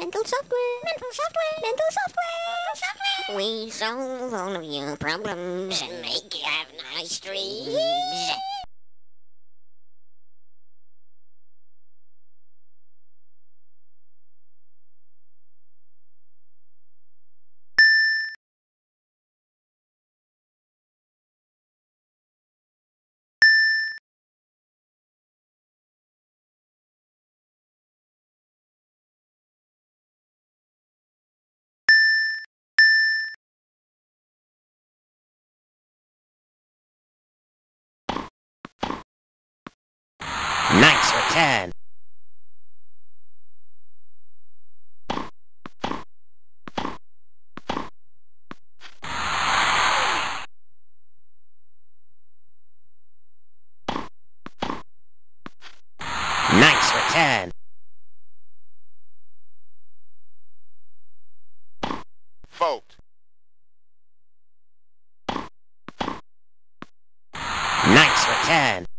Mental software. Mental software. Mental software. We solve all of your problems and make you have nice dreams. Nice return. Nice return. Vote. Nice return.